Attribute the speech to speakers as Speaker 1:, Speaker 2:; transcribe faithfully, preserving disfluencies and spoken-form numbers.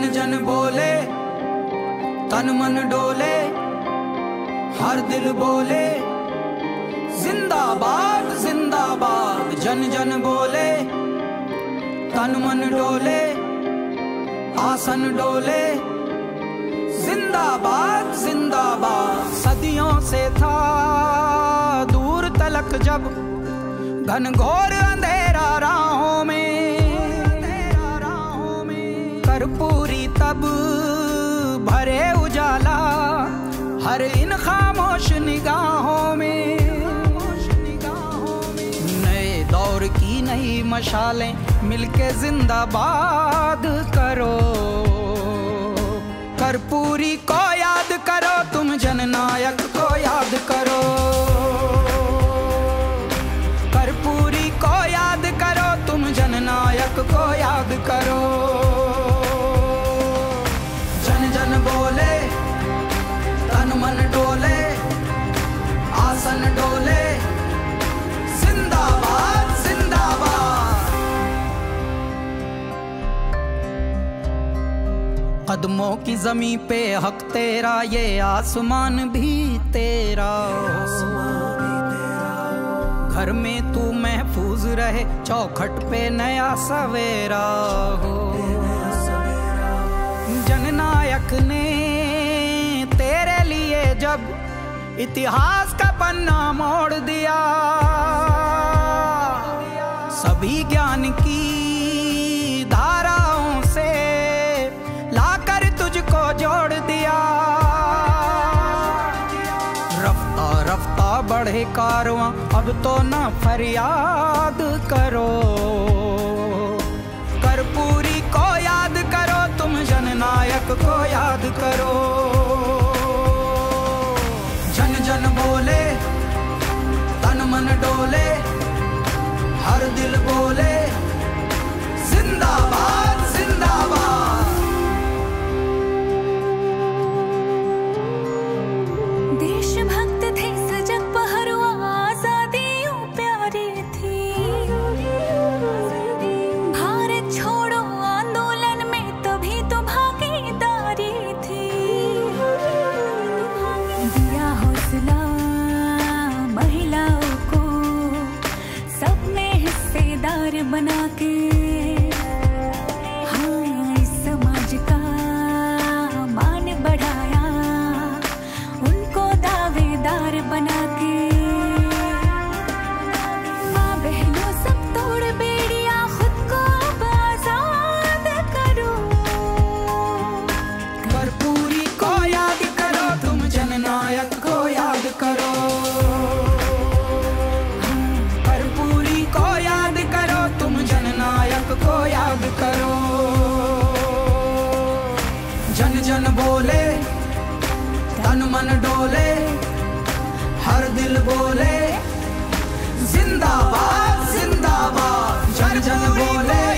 Speaker 1: जन जन बोले, तन मन डोले, हर दिल बोले जिंदाबाद जिंदाबाद। जन जन बोले, तन मन डोले, आसन डोले जिंदाबाद जिंदाबाद। सदियों से था दूर तलक जब घनघोर अंधेरा राहों में, कर्पूरी तब भरे उजाला हर इन खामोश निगाहों में। नए दौर की नई मशालें मिलके जिंदाबाद करो। कर्पूरी को याद करो, तुम जननायक को याद करो। कर्पूरी को याद करो, तुम जननायक को याद करो। जन जन बोले, तन मन डोले, आसन डोले जिंदाबाद जिंदाबाद। कदमों की जमीन पे हक तेरा, ये आसमान भी तेरा। घर में तू महफूज रहे, चौखट पे नया सवेरा हो। जननायक ने तेरे लिए जब इतिहास का पन्ना मोड़ दिया, सभी ज्ञान की धाराओं से लाकर तुझको जोड़ दिया। रफ्ता रफ्ता बढ़े कारवां, अब तो ना फरियाद करो। कर्पूरी को याद करो, तुम जननायक को याद करो। जन जन बोले, तन मन डोले, हर दिल बोले जिंदाबाद जिंदाबाद।
Speaker 2: देशभक्त थे सजग पहरुआ, आजादी यूं प्यारी थी। भारत छोड़ो आंदोलन में तभी तो भागीदारी थी। दिया हौसला महिलाओं को, सबने हिस्सेदार बना के। हाँ, इस समाज का मान बढ़ाया, उनको दावेदार बना के। माँ बहनों सब तोड़ बेड़िया, खुद को अब आजाद करो।
Speaker 1: कर्पूरी को याद करो, तुम जननायक को याद करो। कर्पूरी को याद करो, तुम जननायक को याद करो। जन जन बोले, तन मन डोले, हर दिल बोले जिंदाबाद जिंदाबाद। जन जन बोले,